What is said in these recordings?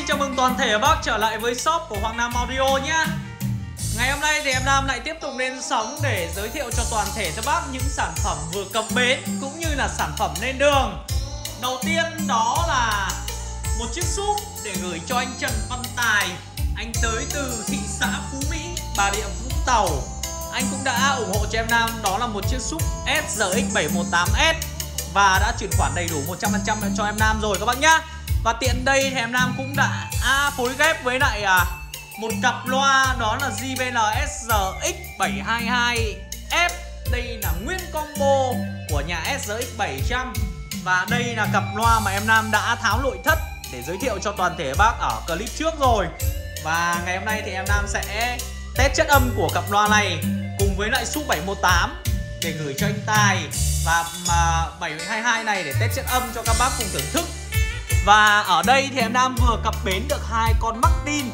xin chào mừng toàn thể các bác trở lại với shop của Hoàng Nam Audio nhé. Ngày hôm nay thì em Nam lại tiếp tục lên sóng để giới thiệu cho toàn thể các bác những sản phẩm vừa cập bến cũng như là sản phẩm lên đường. Đầu tiên đó là một chiếc súp để gửi cho anh Trần Văn Tài. Anh tới từ thị xã Phú Mỹ, Bà Rịa Vũng Tàu. Anh cũng đã ủng hộ cho em Nam đó là một chiếc súp SRX 718S và đã chuyển khoản đầy đủ 100% cho em Nam rồi các bác nhá. Và tiện đây thì em Nam cũng đã phối ghép với lại một cặp loa đó là JBL SRX 722F. Đây là nguyên combo của nhà SRX 700. Và đây là cặp loa mà em Nam đã tháo nội thất để giới thiệu cho toàn thể bác ở clip trước rồi. Và ngày hôm nay thì em Nam sẽ test chất âm của cặp loa này cùng với lại súp 718 để gửi cho anh Tài. Và 722 này để test chất âm cho các bác cùng thưởng thức. Và ở đây thì em Nam vừa cập bến được hai con Martin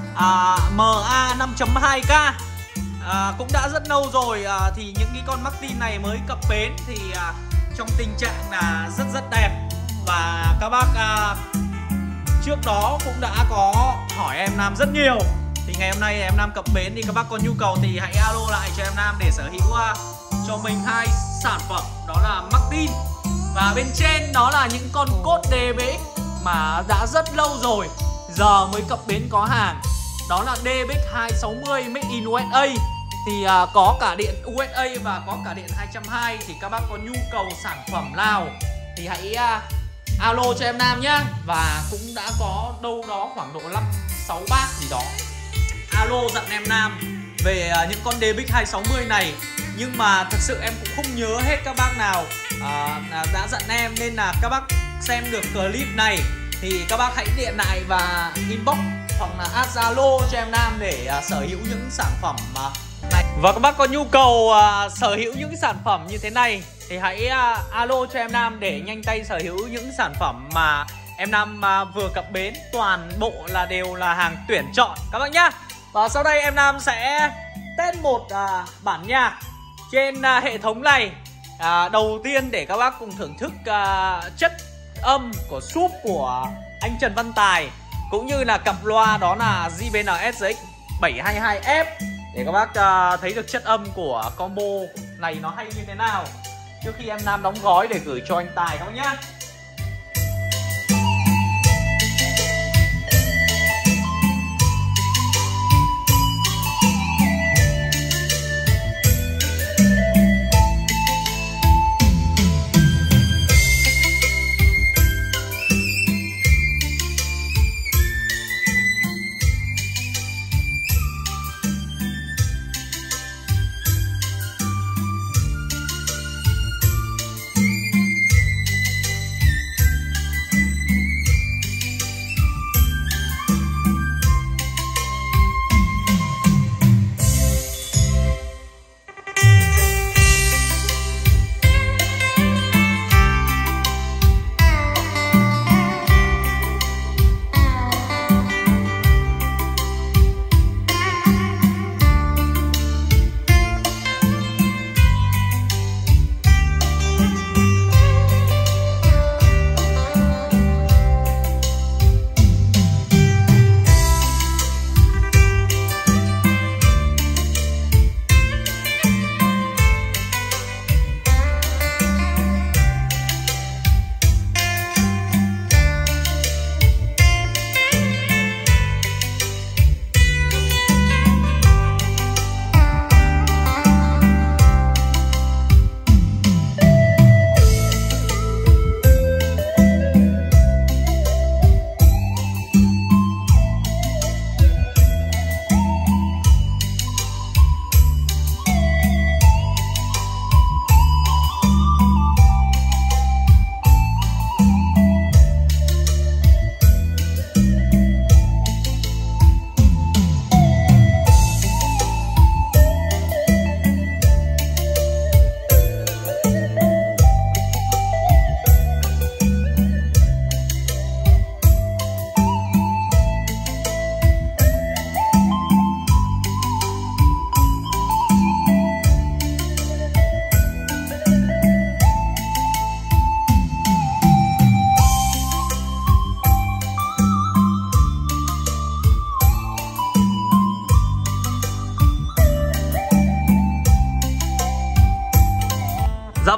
MA 5.2K. Cũng đã rất lâu rồi thì những cái con Martin này mới cập bến thì trong tình trạng là rất đẹp. Và các bác trước đó cũng đã có hỏi em Nam rất nhiều. Thì ngày hôm nay em Nam cập bến thì các bác có nhu cầu thì hãy alo lại cho em Nam để sở hữu cho mình hai sản phẩm đó là Martin. Và bên trên đó là những con cốt DBX mà đã rất lâu rồi, giờ mới cập bến có hàng. Đó là DBX 260 Made in USA. Thì có cả điện USA và có cả điện 220. Thì các bác có nhu cầu sản phẩm nào thì hãy alo cho em Nam nhá. Và cũng đã có đâu đó khoảng độ 5-6 bác gì đó alo dặn em Nam về những con DBX 260 này. Nhưng mà thật sự em cũng không nhớ hết các bác nào đã dặn em. Nên là các bác xem được clip này thì các bác hãy điện lại và inbox hoặc là add Zalo cho em Nam để sở hữu những sản phẩm này. Và các bác có nhu cầu sở hữu những sản phẩm như thế này thì hãy alo cho em Nam để nhanh tay sở hữu những sản phẩm mà em Nam vừa cập bến. Toàn bộ là đều là hàng tuyển chọn các bác nhá. Và sau đây em Nam sẽ test một bản nhạc trên hệ thống này. Đầu tiên để các bác cùng thưởng thức chất âm của súp của anh Trần Văn Tài cũng như là cặp loa đó là JBL SRX 722F để các bác thấy được chất âm của combo này nó hay như thế nào trước khi em Nam đóng gói để gửi cho anh Tài các bác nhá.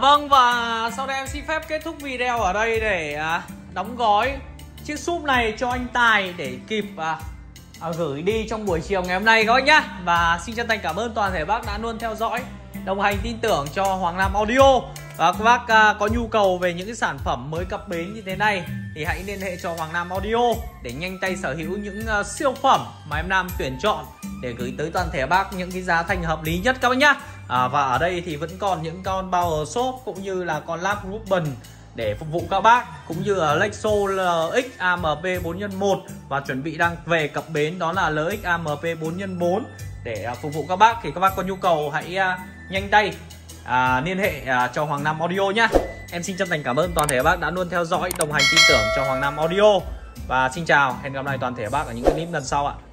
Vâng, và sau đây em xin phép kết thúc video ở đây để đóng gói chiếc súp này cho anh Tài để kịp gửi đi trong buổi chiều ngày hôm nay các bác nhá. Và xin chân thành cảm ơn toàn thể bác đã luôn theo dõi, đồng hành tin tưởng cho Hoàng Nam Audio. Và các bác có nhu cầu về những cái sản phẩm mới cập bến như thế này thì hãy liên hệ cho Hoàng Nam Audio để nhanh tay sở hữu những siêu phẩm mà em Nam tuyển chọn để gửi tới toàn thể bác những cái giá thành hợp lý nhất các bác nhá. Và ở đây thì vẫn còn những con Power Shop cũng như là con lap Ruben để phục vụ các bác, cũng như là Lexo LX AMP 4x1 và chuẩn bị đang về cập bến đó là LX AMP 4x4 để phục vụ các bác. Thì các bác có nhu cầu hãy nhanh tay liên hệ cho Hoàng Nam Audio nhá. Em xin chân thành cảm ơn toàn thể các bác đã luôn theo dõi, đồng hành tin tưởng cho Hoàng Nam Audio. Và xin chào, hẹn gặp lại toàn thể các bác ở những clip lần sau ạ.